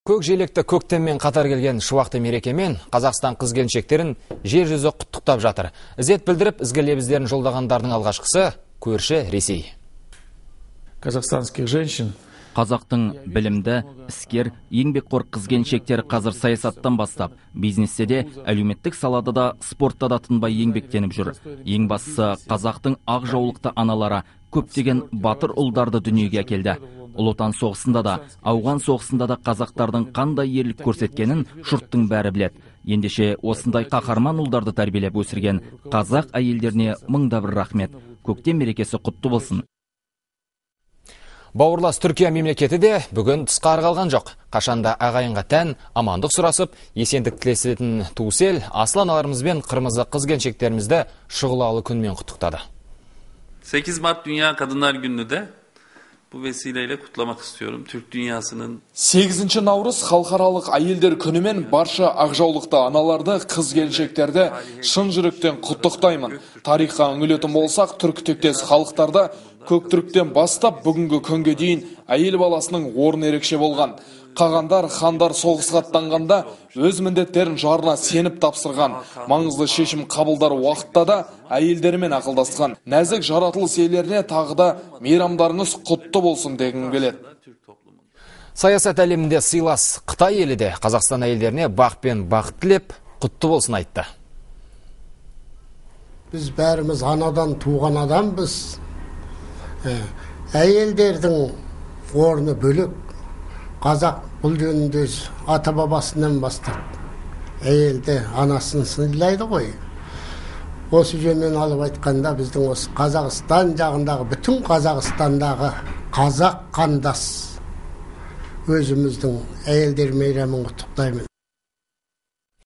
Көк желекті көктеммен қатар келген шуақты мерекемен Қазақстан қыз-келіншектерін жер жүзі құттықтап жатыр. Ізет білдіріп, ізгі лебіздерін жолдағандардың алғашқысы көрші Ресей. Казахстанских женщин. Қазақтың білімді, іскер, еңбекқор қыз-келіншектері қазір саясаттан бастап, бизнесте де, әлеуметтік салада да, спортта да тынбай еңбектеніп жүр. Ең бастысы қазақтың ақ жаулықты аналары көптеген батыр ұлдарды дүниеге әкелді. Ұлы Отан соғысында да, ауған соғысында да қазақтардың қандай ерлік көрсеткенін жұрттың бәрі біледі. Ендеше осындай қаһарман ұлдарды тәрбиелеп өсірген қазақ әйелдеріне мыңда бір рахмет. Көктем мерекесі құтты болсын. Бауырлас Түркия мемлекеті де бүгін тысқары қалған жоқ. Қашанда ағайынға тән, амандық сұрасып, есендік тілесетін туыс ел асыл аналарымыз бен қырмызы қыз-келіншектерімізді шұғылалы күнмен құттықтады. 8 Mart Dünya Kadınlar Günü'nü de bu vesileyle kutlamak istiyorum. Türk dünyasının 8 Navruz халықаралық әйелдер күнімен барша ақжаулықты аналарды, қыз-келіншектерді шын жүректен құттықтаймын. Тарихқа үңілетін болсақ, түркі тектес халықтарда көк түріктен бастап бүгінгі күнге дейін әйел баласының орны ерекше болған. Қағандар, хандар соғысқа аттанғанда өз міндеттерін жарына сеніп тапсырған. Маңызды шешім қабылдар уақытта да әйелдермен ақылдасқан. Нәзік жаратылыс иелеріне тағы да мейрамдарыңыз құтты болсын дегім келеді. Саясат әлемінде сыйлас Қытай елі де Қазақстан әйелдеріне бақ пен бақыт тілеп, құтты болсын айтты. Біз бәріміз анадан туған адамбыз. Әйелдердің орны бөлек. Қазақ бұл жөнінде ата бабасынан бастап әйелді анасын сыйлайды ғой. Осы жөнмен алып айтқанда біздің осы Қазақстан жағындағы, бүтін Қазақстандағы қазақ қандас өзіміздің әйелдер мейрамын құттықтаймын.